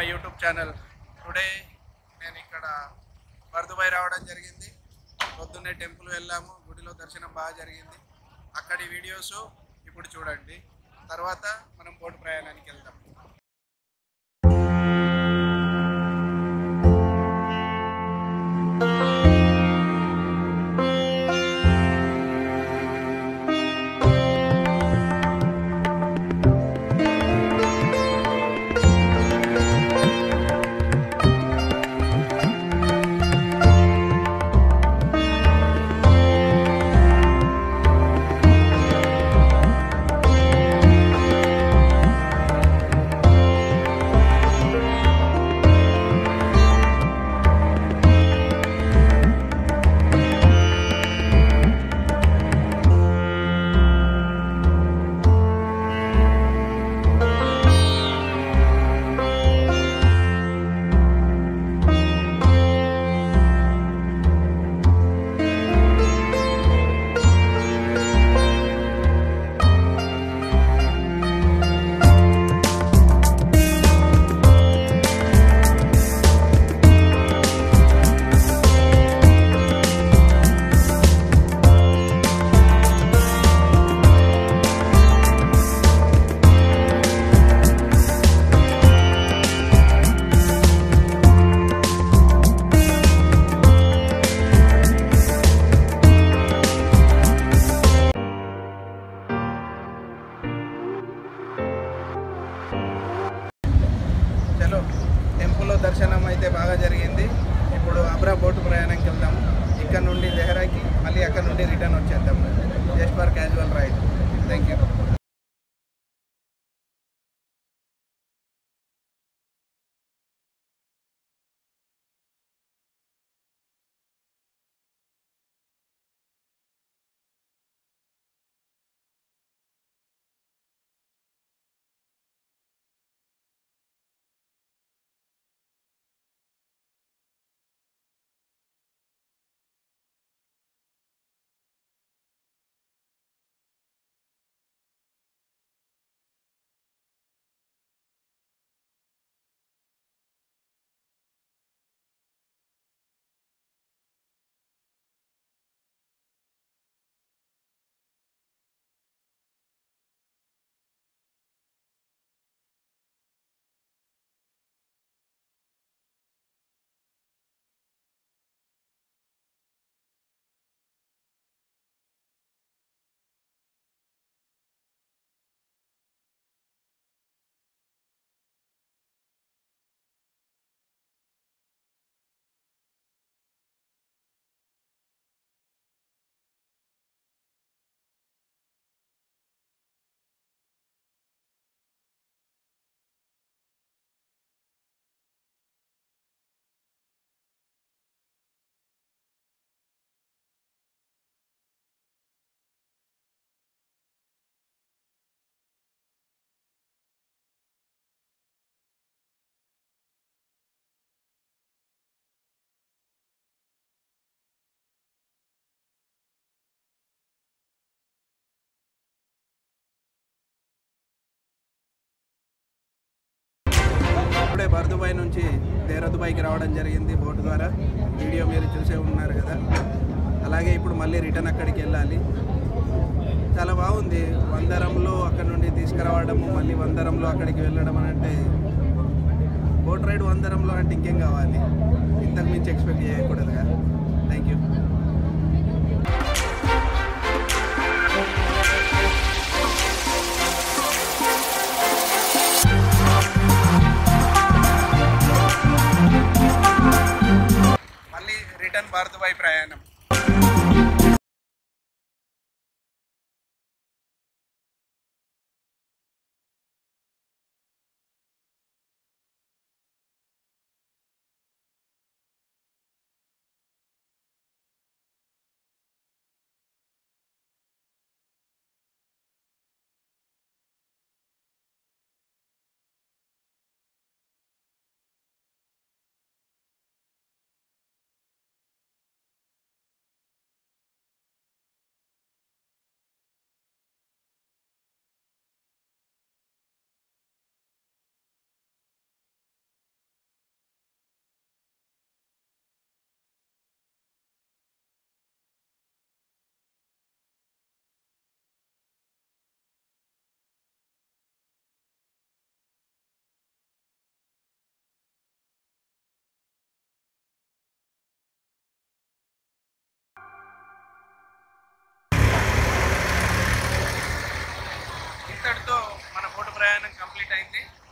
My YouTube channel. Today నేను ఇక్కడ బర్దుబాయ్ రావడం జరిగింది. పొద్దున్నే టెంపుల్ వెళ్ళాము, గుడిలో దర్శనం బాగా జరిగింది. అక్కడి వీడియోస్ ఇప్పుడు చూడండి. తర్వాత మనం బోట్ ప్రయాణానికి వెళ్దాం. చలో, టెంపుల్లో దర్శనం అయితే బాగా జరిగింది. ఇప్పుడు అబ్రా బోటు ప్రయాణంకి వెళ్దాము. ఇక్కడ నుండి లెహరాకి, మళ్ళీ అక్కడ నుండి రిటర్న్ వచ్చేద్దాము. Just for casual ride. Thank you. ఇప్పుడే బర్దుబాయ్ నుంచి దేరదుబాయ్కి రావడం జరిగింది బోటు ద్వారా. వీడియో మీరు చూసే ఉన్నారు కదా. అలాగే ఇప్పుడు మళ్ళీ రిటర్న్ అక్కడికి వెళ్ళాలి. చాలా బాగుంది. వందరంలో అక్కడ నుండి తీసుకురావడము, మళ్ళీ వందరంలో అక్కడికి వెళ్ళడం అని అంటే, బోట్ రైడ్ వందరంలో అంటే ఇంకేం కావాలి. ఇంతకు మించి ఎక్స్పెక్ట్ చేయకూడదుగా. Thank you. మళ్ళీ రిటర్న్ బర్దుబాయ్ ప్రయాణం. ప్రయాణం కంప్లీట్ అయింది.